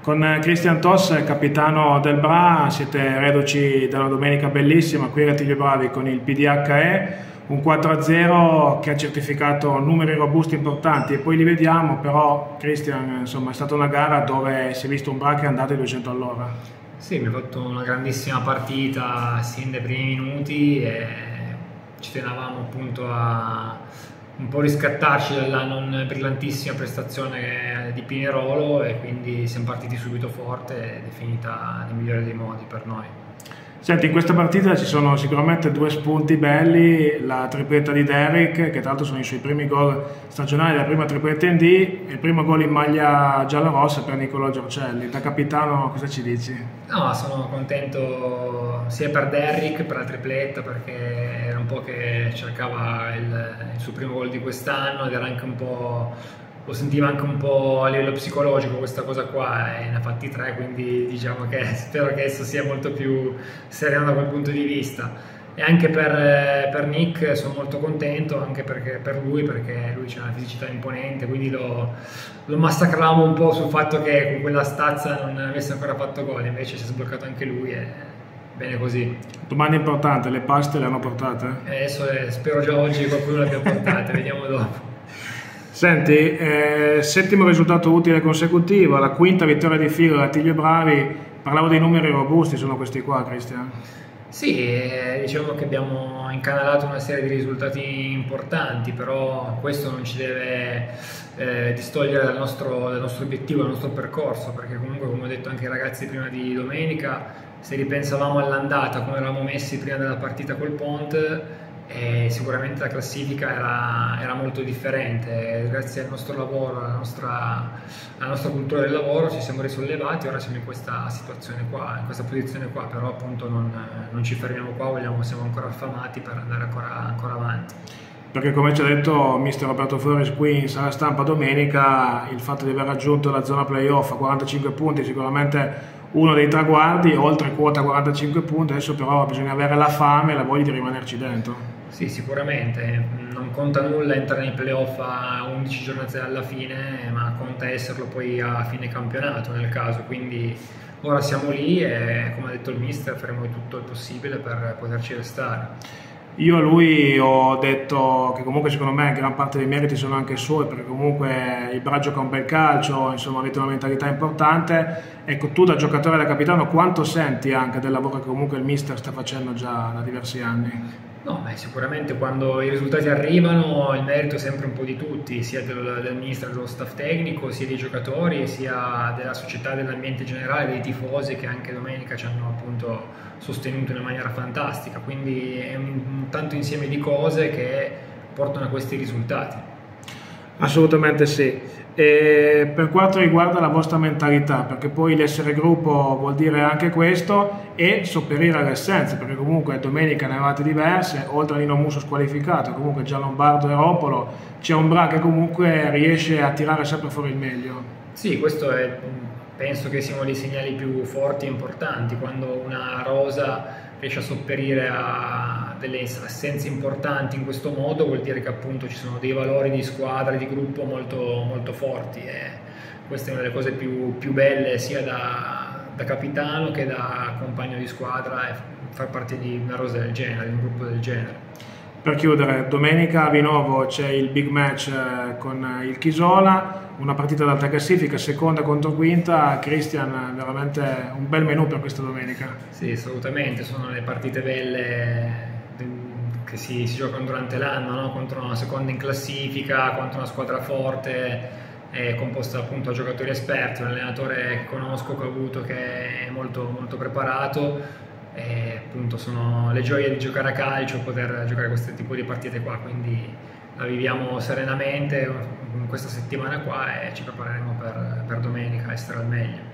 Con Christian Toss, capitano del Bra, siete reduci da una domenica bellissima qui a Tiglio Bravi con il PDHE, un 4-0 che ha certificato numeri robusti importanti e poi li vediamo, però Christian, insomma, è stata una gara dove si è visto un Bra che è andato ai 200 all'ora. Sì, mi ha fatto una grandissima partita sin dai primi minuti e ci tenevamo appunto a un po' riscattarci dalla non brillantissima prestazione di Pinerolo e quindi siamo partiti subito forte ed è finita nel migliore dei modi per noi. Senti, in questa partita ci sono sicuramente due spunti belli, la tripletta di Derrick, che tra l'altro sono i suoi primi gol stagionali, la prima tripletta in D, e il primo gol in maglia giallorossa per Nicolò Giorcelli. Da capitano cosa ci dici? No, sono contento sia per Derrick, per la tripletta, perché era un po' che cercava il suo primo gol di quest'anno ed era anche un po'... lo sentiva anche un po' a livello psicologico questa cosa qua e ne ha fatti 3, quindi diciamo che spero che adesso sia molto più sereno da quel punto di vista. E anche per Nick sono molto contento, anche per lui, perché lui c'ha una fisicità imponente, quindi lo massacravamo un po' sul fatto che con quella stazza non avesse ancora fatto gol, invece si è sbloccato anche lui e bene così. Domanda importante, le paste le hanno portate? Adesso spero già oggi che qualcuno le abbia portate, vediamo dopo. Senti, settimo risultato utile consecutivo, la quinta vittoria di fila da Tiglio Bravi. Parlavo dei numeri robusti, sono questi qua, Christian? Sì, diciamo che abbiamo incanalato una serie di risultati importanti, però questo non ci deve distogliere dal nostro obiettivo, dal nostro percorso, perché comunque, come ho detto anche ai ragazzi prima di domenica, se ripensavamo all'andata, come eravamo messi prima della partita col Pont, sicuramente la classifica era molto differente. Grazie al nostro lavoro, alla nostra cultura del lavoro ci siamo risollevati, ora siamo in questa situazione qua, in questa posizione qua, però appunto non ci fermiamo qua, siamo ancora affamati per andare ancora avanti. Perché come ci ha detto mister Roberto Flores qui in sala stampa domenica, il fatto di aver raggiunto la zona playoff a 45 punti sicuramente uno dei traguardi, oltre quota 45 punti, adesso però bisogna avere la fame e la voglia di rimanerci dentro. Sì, sicuramente, non conta nulla entrare nei playoff a 11 giornate dalla fine, ma conta esserlo poi a fine campionato nel caso, quindi ora siamo lì e come ha detto il mister faremo tutto il possibile per poterci restare. Io a lui ho detto che comunque secondo me gran parte dei meriti sono anche suoi, perché comunque il Bra gioca un bel calcio, insomma avete una mentalità importante. Ecco, tu da giocatore e da capitano quanto senti anche del lavoro che comunque il mister sta facendo già da diversi anni? No, sicuramente quando i risultati arrivano il merito è sempre un po' di tutti, sia del mister, dello staff tecnico, sia dei giocatori, sia della società, dell'ambiente generale, dei tifosi che anche domenica ci hanno appunto sostenuto in una maniera fantastica, quindi è un tanto insieme di cose che portano a questi risultati. Assolutamente sì. E per quanto riguarda la vostra mentalità, perché poi l'essere gruppo vuol dire anche questo e sopperire alle assenze, perché comunque domenica ne avevate diverse, oltre a Nino Musso squalificato, comunque già Lombardo e Ropolo, c'è un Bra che comunque riesce a tirare sempre fuori il meglio. Sì, questo penso che siano dei segnali più forti e importanti, quando una rosa riesce a sopperire a delle assenze importanti in questo modo, vuol dire che appunto ci sono dei valori di squadra e di gruppo molto, molto forti e questa è una delle cose più belle sia da capitano che da compagno di squadra, e far parte di una rosa del genere, di un gruppo del genere. Per chiudere, domenica a Vinovo c'è il big match con il Chisola, una partita d'alta classifica, seconda contro quinta. Christian, veramente un bel menù per questa domenica. Sì, assolutamente, sono le partite belle che si giocano durante l'anno, no? Contro una seconda in classifica, contro una squadra forte, composta appunto da giocatori esperti, un allenatore che conosco, che ho avuto, che è molto, molto preparato. E appunto sono le gioie di giocare a calcio, poter giocare questo tipo di partite qua, quindi la viviamo serenamente in questa settimana qua e ci prepareremo per domenica a essere al meglio.